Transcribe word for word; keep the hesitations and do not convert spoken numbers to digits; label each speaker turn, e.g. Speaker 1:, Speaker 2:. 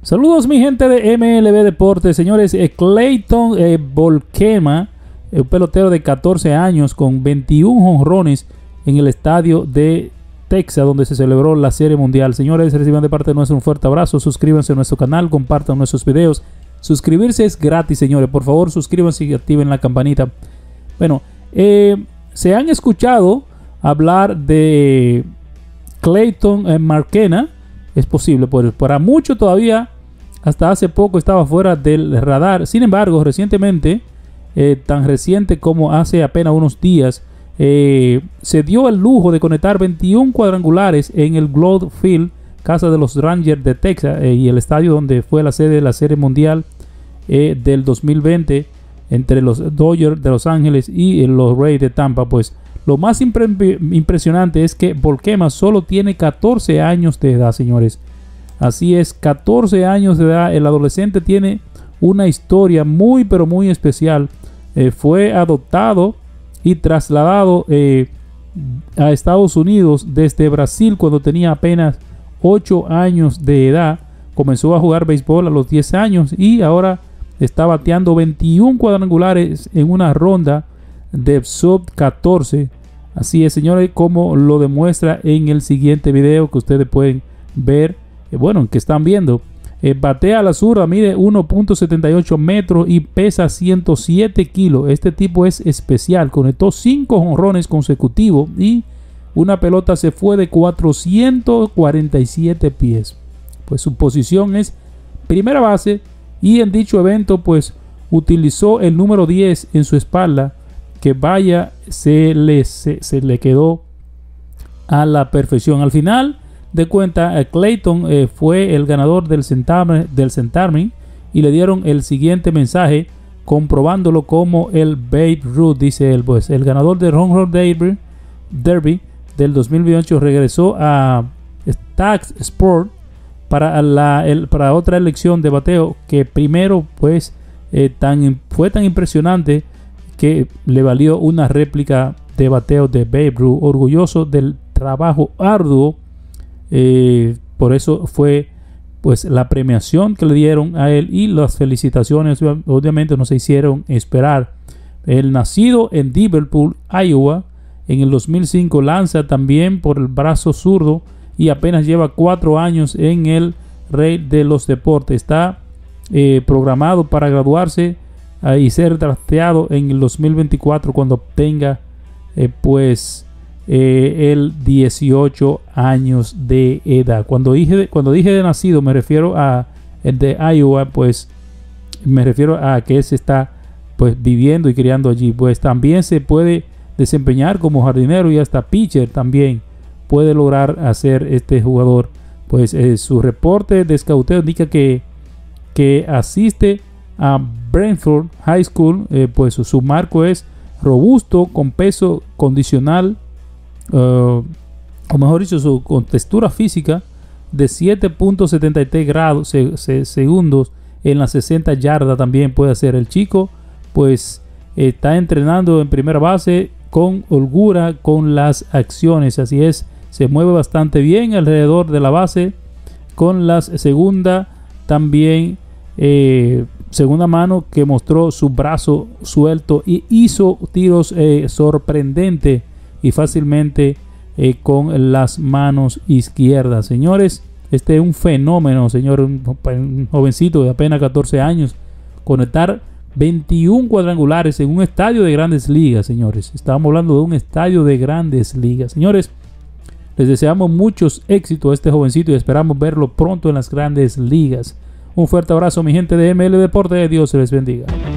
Speaker 1: Saludos mi gente de M L B Deportes, señores. eh, Clayton eh, Volkema, un pelotero de catorce años con veintiún jonrones en el estadio de Texas, donde se celebró la Serie Mundial. Señores, reciban de parte nuestra un fuerte abrazo. Suscríbanse a nuestro canal, compartan nuestros videos. Suscribirse es gratis, señores. Por favor, suscríbanse y activen la campanita. Bueno, eh, se han escuchado hablar de Clayton eh, Markena. Es posible, pues para muchos todavía hasta hace poco estaba fuera del radar. Sin embargo, recientemente, eh, tan reciente como hace apenas unos días, eh, se dio el lujo de conectar veintiún cuadrangulares en el Globe Field, casa de los Rangers de Texas, eh, y el estadio donde fue la sede de la Serie Mundial eh, del dos mil veinte entre los Dodgers de Los Ángeles y eh, los Rays de Tampa. Pues lo más impre impresionante es que Volkema solo tiene catorce años de edad, señores. Así es, catorce años de edad. El adolescente tiene una historia muy pero muy especial. Eh, fue adoptado y trasladado eh, a Estados Unidos desde Brasil cuando tenía apenas ocho años de edad. Comenzó a jugar béisbol a los diez años y ahora está bateando veintiún cuadrangulares en una ronda de sub catorce. Así es, señores, como lo demuestra en el siguiente video que ustedes pueden ver, eh, bueno, que están viendo. Eh, batea a la zurda, mide uno punto setenta y ocho metros y pesa ciento siete kilos. Este tipo es especial. Conectó cinco jonrones consecutivos y una pelota se fue de cuatrocientos cuarenta y siete pies. Pues su posición es primera base y en dicho evento pues utilizó el número diez en su espalda, que vaya, se le, se, se le quedó a la perfección. Al final de cuenta, Clayton eh, fue el ganador del certamen, del certamen y le dieron el siguiente mensaje, comprobándolo como el Babe Ruth, dice él. Pues el ganador del Home Run Derby, Derby del dos mil veintiocho regresó a Stax Sport para, la, el, para otra elección de bateo que primero pues eh, tan, fue tan impresionante que le valió una réplica de bateo de Babe Ruth. Orgulloso del trabajo arduo, eh, por eso fue pues la premiación que le dieron a él y las felicitaciones obviamente no se hicieron esperar. El nacido en Liverpool, Iowa, en el dos mil cinco, lanza también por el brazo zurdo y apenas lleva cuatro años en el rey de los deportes. Está eh, programado para graduarse y ser drafteado en el dos mil veinticuatro cuando obtenga eh, pues eh, el dieciocho años de edad. Cuando dije de, cuando dije de nacido me refiero a el de Iowa, pues me refiero a que se está pues viviendo y criando allí. Pues también se puede desempeñar como jardinero y hasta pitcher también puede lograr hacer este jugador. Pues eh, su reporte de escauteo indica que, que asiste a Brentford High School, eh, pues su marco es robusto, con peso condicional, uh, o mejor dicho, su con textura física de siete punto setenta y tres grados se, se, segundos en las sesenta yardas también puede hacer. El chico pues está entrenando en primera base con holgura con las acciones, así es, se mueve bastante bien alrededor de la base con la segunda también eh, segunda mano, que mostró su brazo suelto y hizo tiros eh, sorprendentes y fácilmente eh, con las manos izquierdas. Señores, este es un fenómeno, señor, un, un jovencito de apenas catorce años, conectar veintiún cuadrangulares en un estadio de grandes ligas, señores. Estábamos hablando de un estadio de grandes ligas. Señores, les deseamos muchos éxitos a este jovencito y esperamos verlo pronto en las grandes ligas. Un fuerte abrazo, mi gente de M L Deportes. Dios se les bendiga.